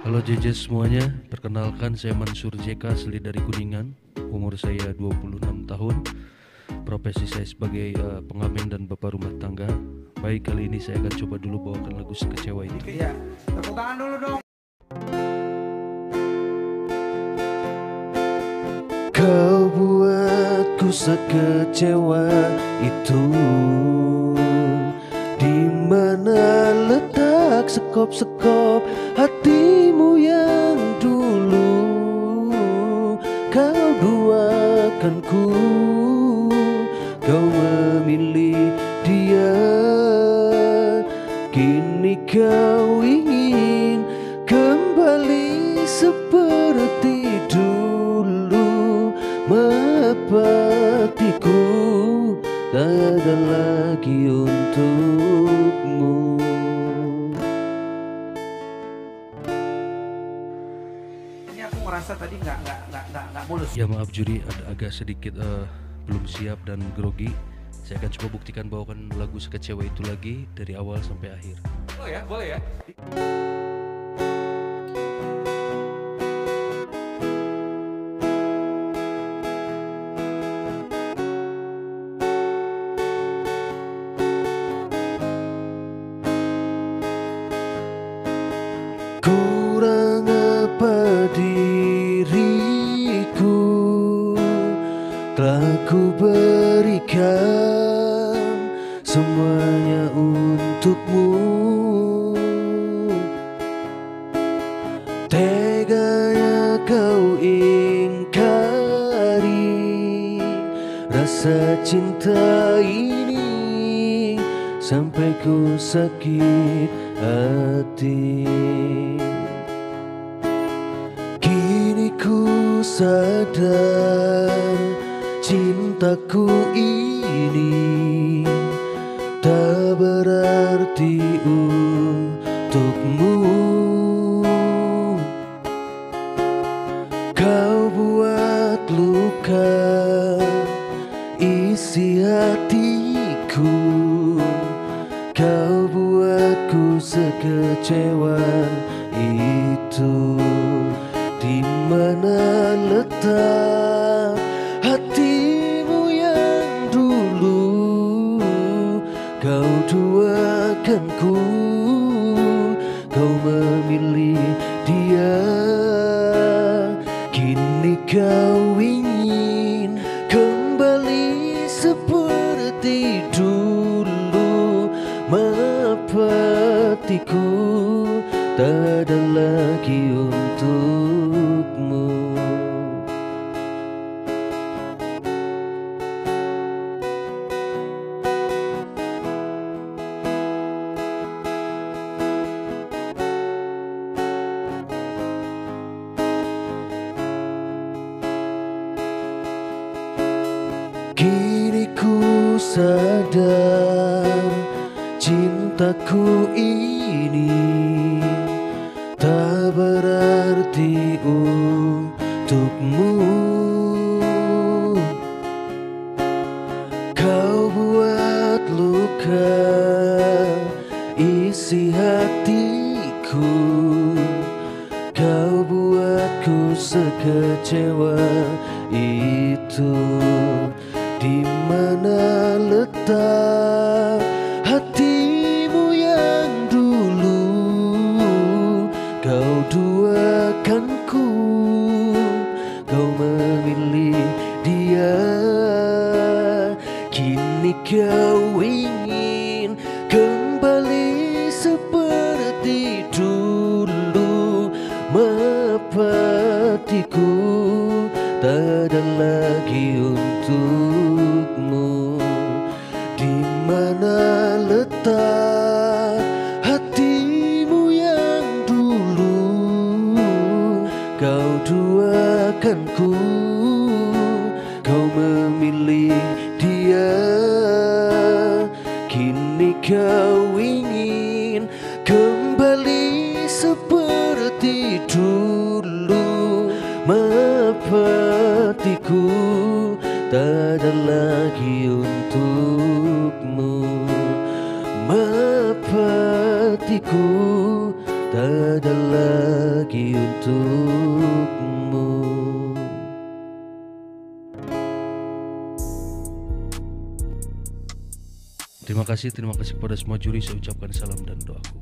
Halo JJ semuanya, perkenalkan saya Mansur JK, asli dari Kuningan. Umur saya 26 tahun. Profesi saya sebagai pengamen dan bapak rumah tangga. Baik, kali ini saya akan coba dulu bawakan lagu Sekecewa Itu. Iya, tepuk tangan dulu dong. Kau buatku sekecewa itu, di mana letak sekop-sekop hatimu yang dulu kau duakanku. Kau memilih dia, kini kau ingin kembali seperti dulu. Merpatiku tak ada lagi untukmu. Ini aku ngerasa tadi nggak mulus. Ya maaf juri, ada agak sedikit belum siap dan grogi. Saya akan coba buktikan bawakan lagu Sekecewa Itu lagi dari awal sampai akhir. Oh ya, boleh ya. Kurang apa diriku telah ku berikan semuanya untukmu. Teganya kau ingkari rasa cinta ini sampai ku sakit hati. Kini ku sadar cintaku ini tak berarti untukmu. Kau buat luka isi hatiku, kau buatku sekecewa itu. Di mana letak hatimu yang dulu kau duakanku. Kau memilih dia, kini kau ingin kembali seperti dulu. Merpatiku tak ada lagi untukmu. Kini ku sadar cintaku ini tak berarti untukmu. Kau buat luka isi hatiku, kau buatku sekecewa itu. Di mana letak hatimu yang dulu kau duakanku. Kau memilih dia, kini kau ingin kembali seperti dulu. Merpatiku tak ada lagi untukmu. Di mana letak hatimu yang dulu kau duakanku. Kau memilih dia, kini kau ingin kembali seperti dulu. Merpatiku tak ada lagi untukmu. Merpatiku tak tak ada lagi untukmu. Terima kasih kepada semua juri. Saya ucapkan salam dan doaku.